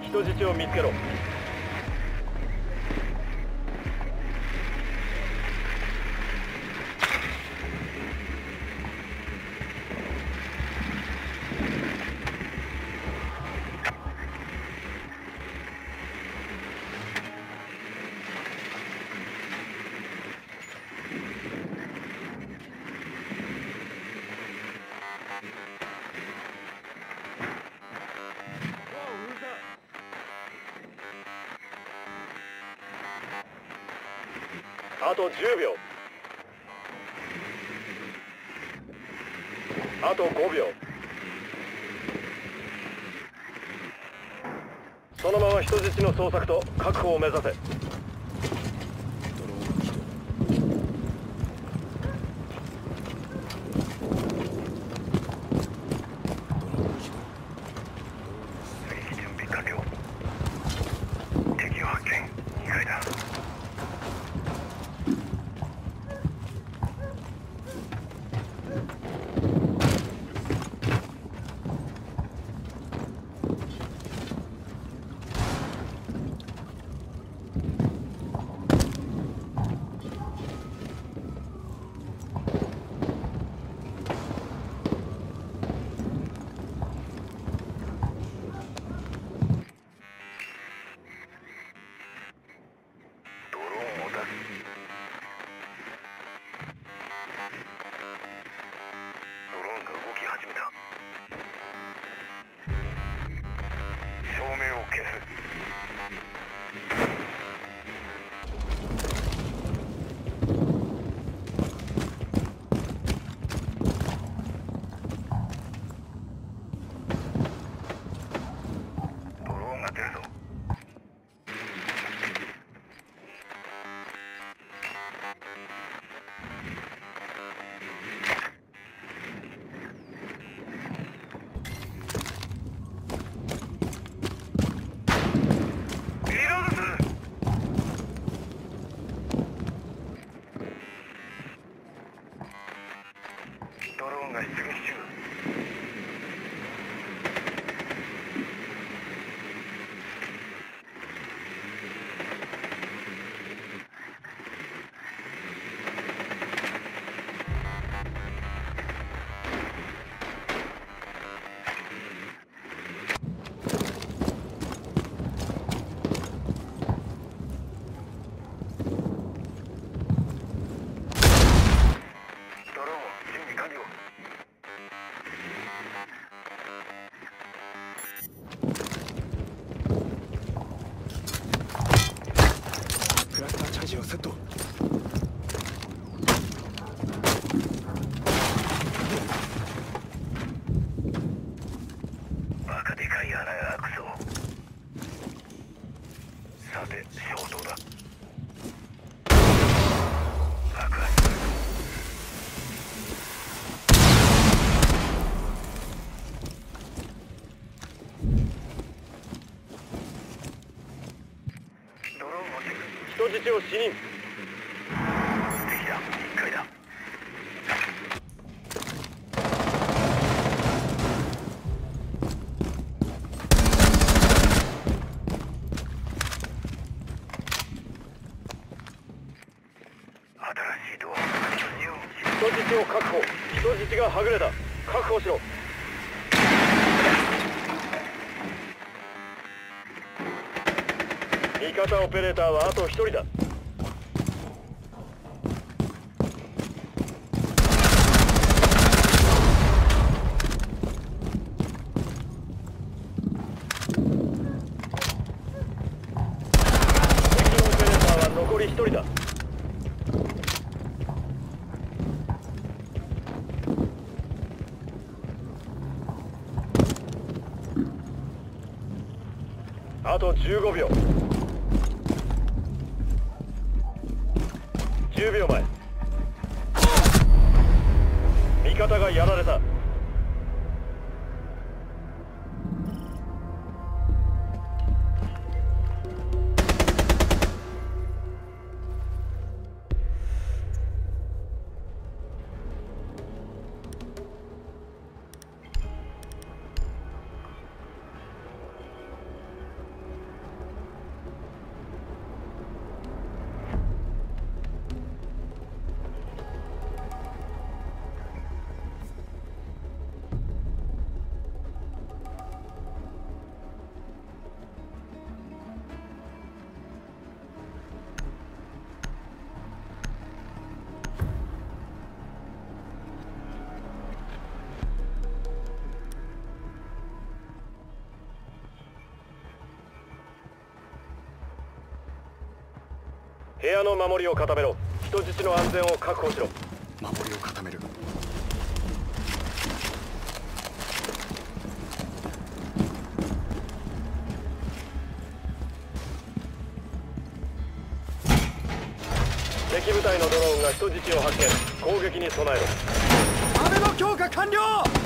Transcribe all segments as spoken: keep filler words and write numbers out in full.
人質を見つけろ。あとじゅうびょう。あとごびょう。そのまま人質の捜索と確保を目指せ。 セット。 バカでかい穴が開くぞ。さて消灯だ。爆発する。ドローンをチェック。 人質を死認。 敵だ。いっかいだ。新しいドア。 人質を確保。人質がはぐれた。確保しろ。味方オペレーターはあと一人だ。敵のオペレーターは残り一人だ。あとじゅうごびょう。じゅうびょうまえ。味方がやられた。 部屋の守りを固めろ。人質の安全を確保しろ。 守りを固める。 敵部隊のドローンが人質を発見。攻撃に備えろ。 雨の強化完了。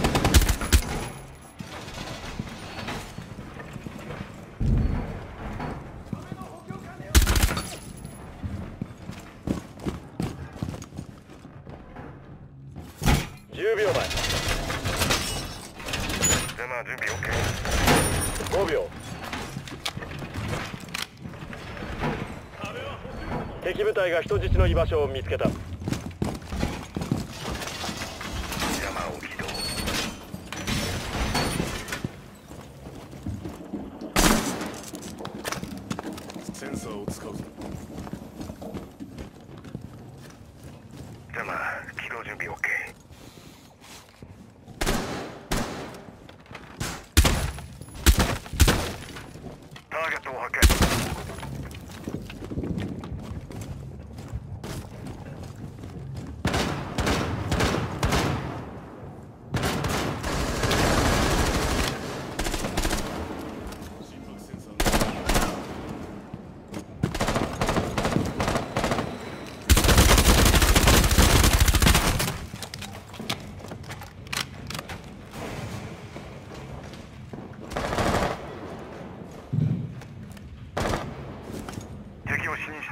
じゅうびょうまえ。 ゼマ準備 OK。 ごびょう。敵部隊が人質の居場所を見つけた。 山を起動。 センサーを使うぞ。 ゼマ起動準備 OK。ターゲットを発見。敵を死認した。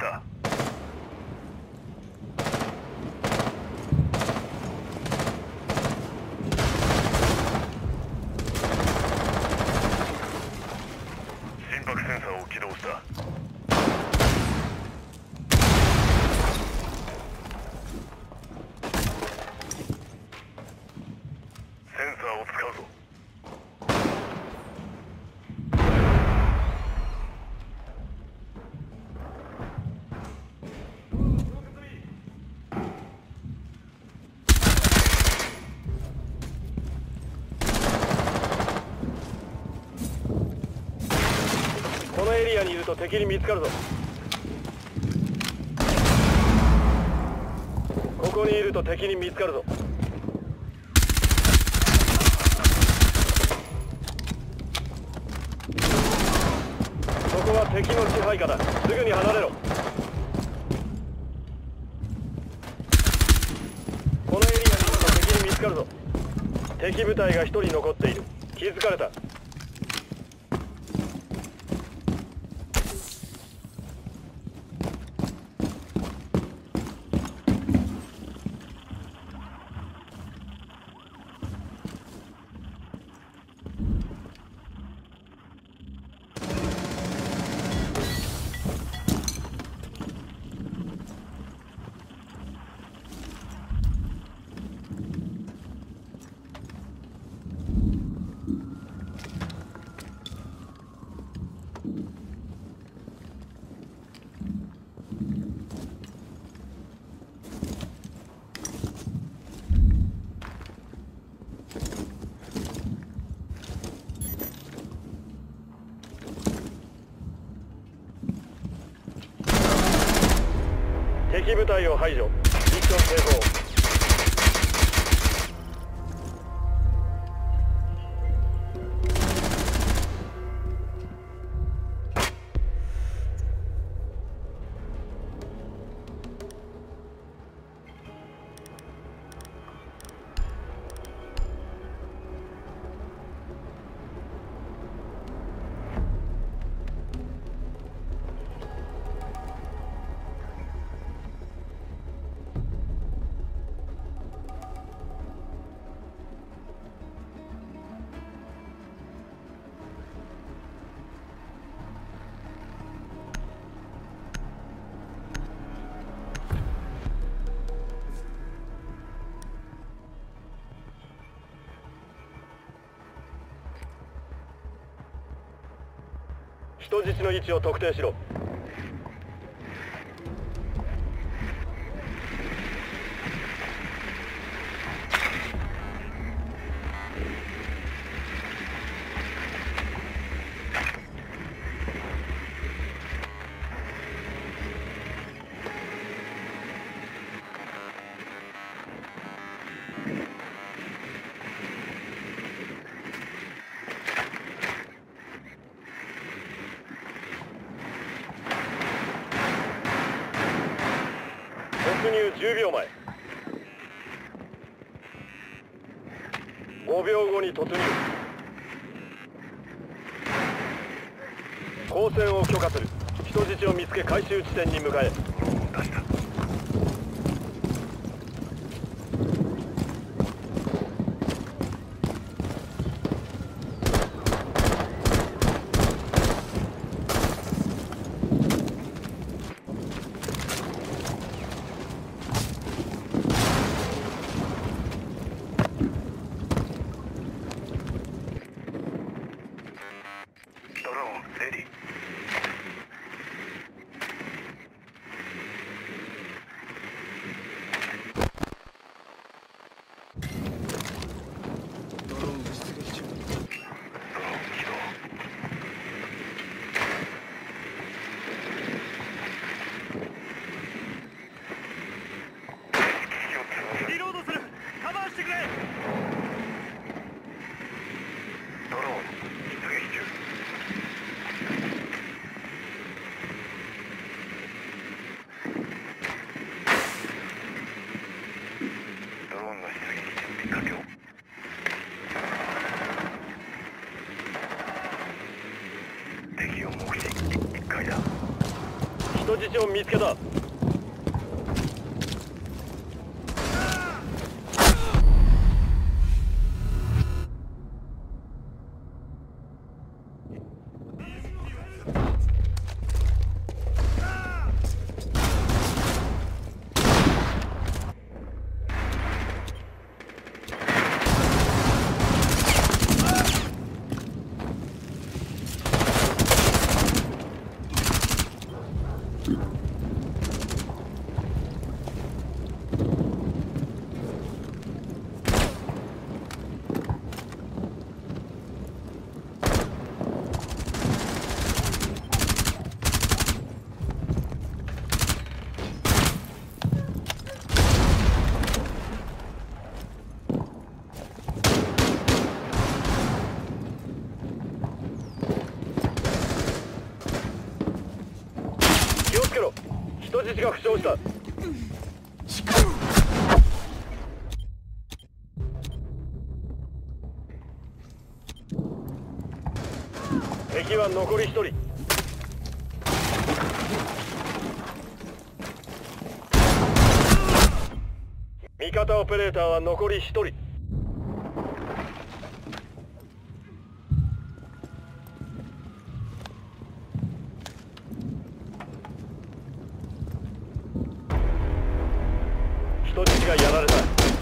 心拍センサーを起動した。センサーを使うぞ。 このエリアにいると敵に見つかるぞ。ここにいると敵に見つかるぞ。そこは敵の支配下だ。すぐに離れろ。このエリアにいると敵に見つかるぞ。敵部隊が一人残っている。気づかれた。敵部隊を排除。ミッション成功。人質の位置を特定しろ。 入じゅうびょうまえ。ごびょうごに突入。交戦を許可する。人質を見つけ回収地点に向かえ。 出した。ドローンレディ。 リロードする。カバーしてくれ。 ドローン出撃中。ドローンの出撃準備完了。敵を目視いっかいだ。 人質を見つけた。気をつけろ。人質が負傷した。敵は残り一人。味方オペレーターは残り一人。人質がやられた。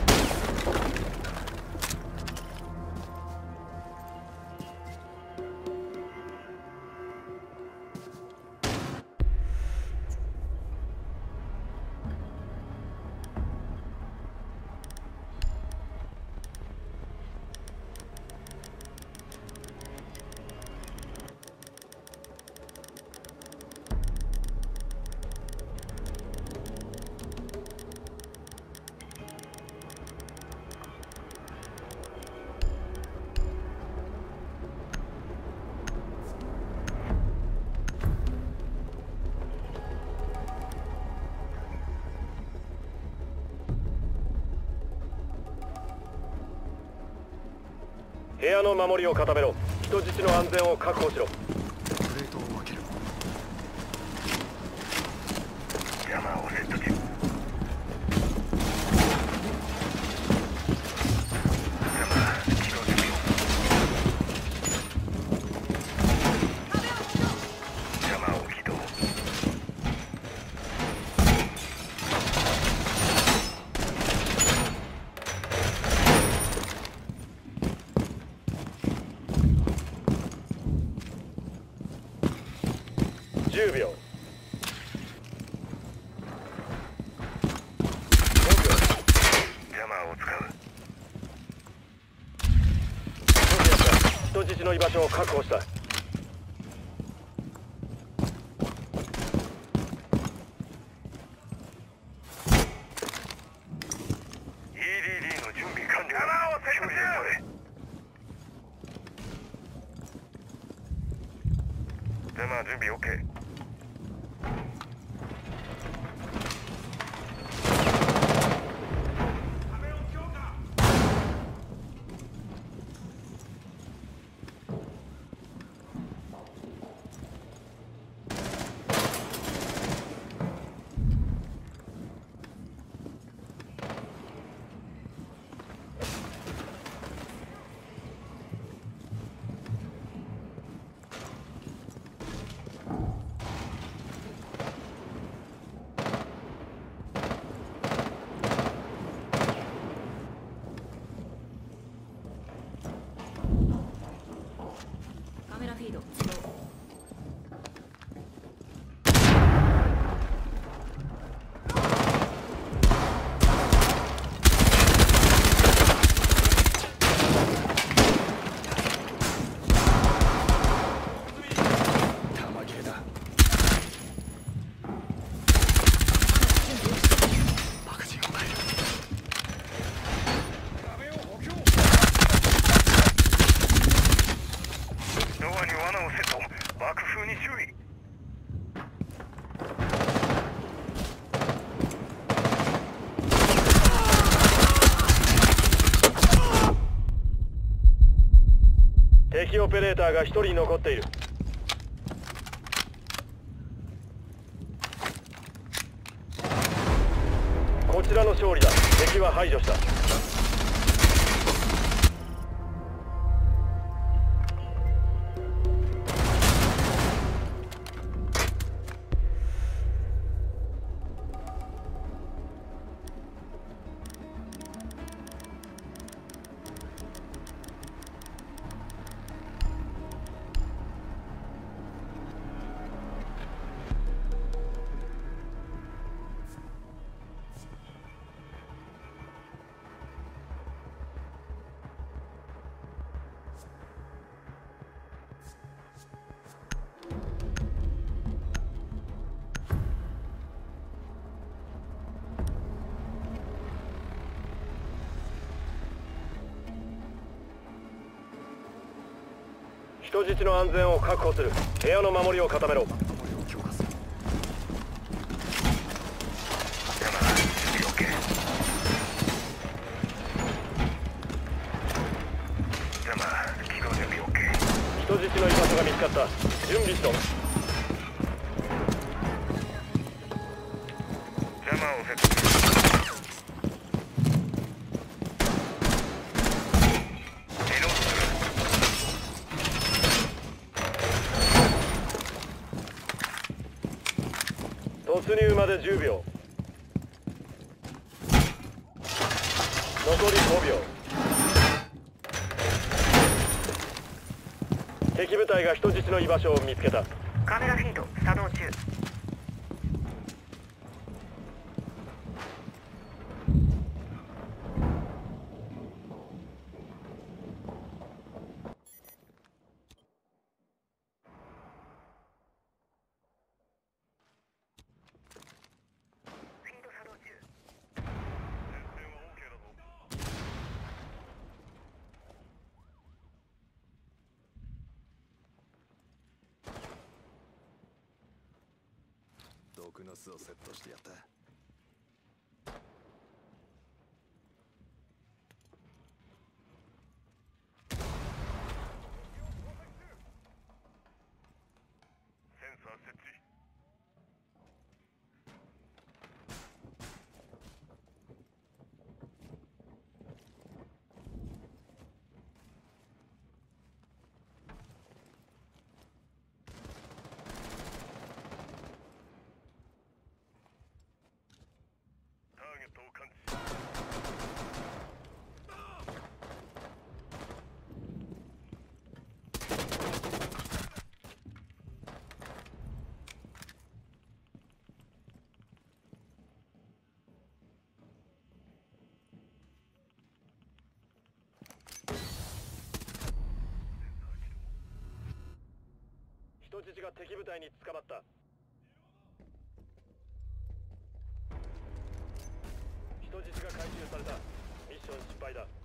部屋の守りを固めろ。人質の安全を確保しろ。 プレートを分ける。 ジャマーをセット中。ジャマー起動準備を。ジャマーを起動。 じゅうびょう。 ジャマーを使う。 人質の居場所を確保した。 イーディーディー の準備完了。ジャマーをセット中。ジャマー準備 OK。 敵オペレーターがひとり残っている。こちらの勝利だ。敵は排除した。人質の安全を確保する。部屋の守りを固めろ。 守りを強化する。 山準備 OK。 山起動準備 OK。 人質の居場所が見つかった。準備しろ。 山を設置する。 突入までじゅうびょう。残りごびょう。敵部隊が人質の居場所を見つけた。 カメラフィード作動中。 毒の巣をセットしてやった。 センサー設置。ターゲットを感知。 人質が敵部隊に捕まった。人質が回収された。ミッション失敗だ。